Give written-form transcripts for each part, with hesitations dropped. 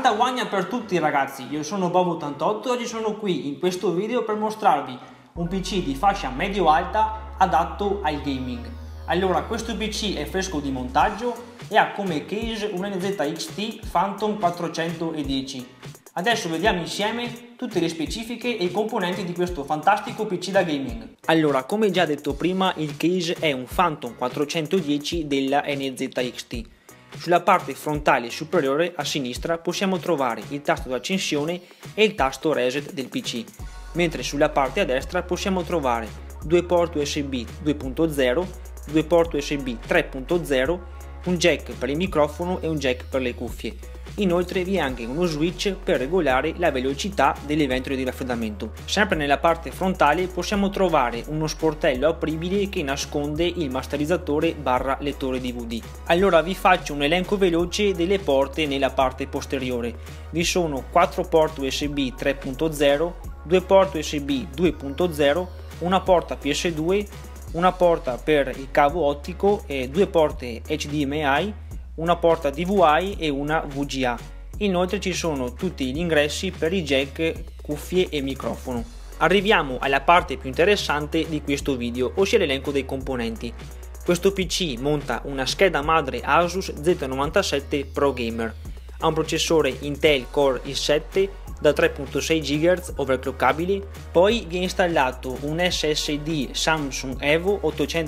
Tanta guagna per tutti ragazzi, io sono Bob88 e oggi sono qui in questo video per mostrarvi un PC di fascia medio-alta adatto al gaming. Allora, questo PC è fresco di montaggio e ha come case un NZXT Phantom 410. Adesso vediamo insieme tutte le specifiche e i componenti di questo fantastico PC da gaming. Allora, come già detto prima, il case è un Phantom 410 della NZXT. Sulla parte frontale superiore a sinistra possiamo trovare il tasto d'accensione e il tasto reset del PC, mentre sulla parte a destra possiamo trovare due porti USB 2.0, due porti USB 3.0, un jack per il microfono e un jack per le cuffie. Inoltre vi è anche uno switch per regolare la velocità delle ventole di raffreddamento. Sempre nella parte frontale possiamo trovare uno sportello apribile che nasconde il masterizzatore barra lettore DVD. Allora vi faccio un elenco veloce delle porte nella parte posteriore. Vi sono 4 porti USB 3.0, 2 porti USB 2.0, una porta PS2, una porta per il cavo ottico e 2 porte HDMI, una porta DVI e una VGA. Inoltre ci sono tutti gli ingressi per i jack, cuffie e microfono. Arriviamo alla parte più interessante di questo video, ossia l'elenco dei componenti. Questo PC monta una scheda madre Asus Z97 Pro Gamer, ha un processore Intel Core i7 da 3.6 GHz overclockabile, poi vi è installato un SSD Samsung Evo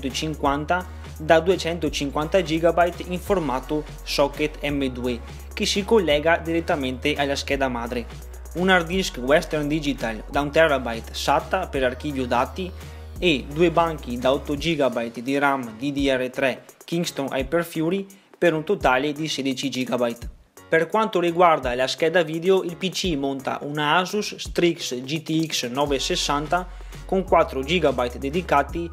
850 da 250 GB in formato socket M2 che si collega direttamente alla scheda madre, un hard disk Western Digital da 1 TB SATA per archivio dati e due banchi da 8 GB di RAM DDR3 Kingston Hyper Fury per un totale di 16 GB. Per quanto riguarda la scheda video, il PC monta una Asus Strix GTX 960 con 4 GB dedicati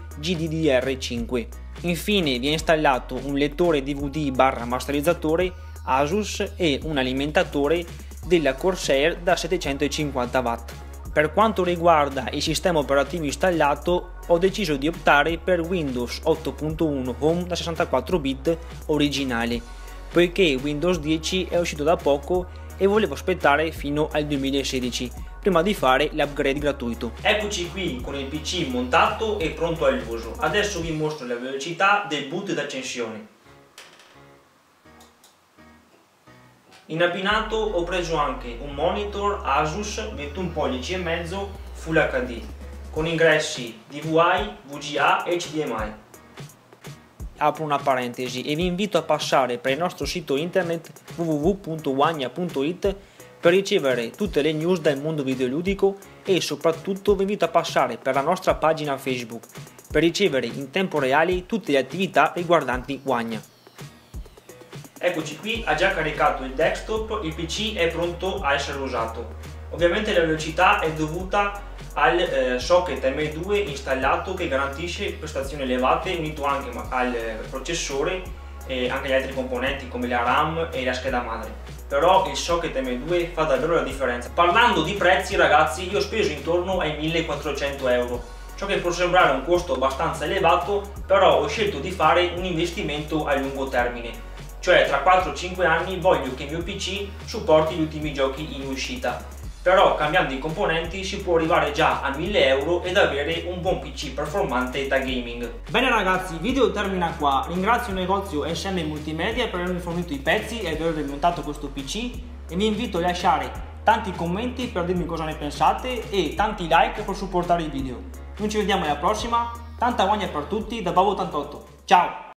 GDDR5. Infine vi è installato un lettore DVD barra masterizzatore Asus e un alimentatore della Corsair da 750 watt. Per quanto riguarda il sistema operativo installato, ho deciso di optare per Windows 8.1 Home da 64 bit originale, poiché Windows 10 è uscito da poco e volevo aspettare fino al 2016 prima di fare l'upgrade gratuito. Eccoci qui con il PC montato e pronto all'uso. Adesso vi mostro la velocità del boot d'accensione. In abbinato ho preso anche un monitor Asus 21 pollici e mezzo Full HD con ingressi DVI, VGA e HDMI. Apro una parentesi e vi invito a passare per il nostro sito internet www.guagna.it per ricevere tutte le news del mondo videoludico e soprattutto vi invito a passare per la nostra pagina Facebook per ricevere in tempo reale tutte le attività riguardanti Guagna. Eccoci qui, ha già caricato il desktop, il PC è pronto a essere usato. Ovviamente la velocità è dovuta al socket M2 installato che garantisce prestazioni elevate, unito anche al processore e anche agli altri componenti come la RAM e la scheda madre. Però il socket M2 fa davvero la differenza. Parlando di prezzi ragazzi, io ho speso intorno ai 1400 euro. Ciò che può sembrare un costo abbastanza elevato, però ho scelto di fare un investimento a lungo termine. Cioè tra 4-5 anni voglio che il mio PC supporti gli ultimi giochi in uscita. Però cambiando i componenti si può arrivare già a 1000 euro ed avere un buon PC performante da gaming. Bene ragazzi, il video termina qua. Ringrazio il negozio SM Multimedia per avermi fornito i pezzi e aver montato questo PC e vi invito a lasciare tanti commenti per dirmi cosa ne pensate e tanti like per supportare il video. Noi ci vediamo alla prossima, tanta guagna per tutti da Bob88. Ciao!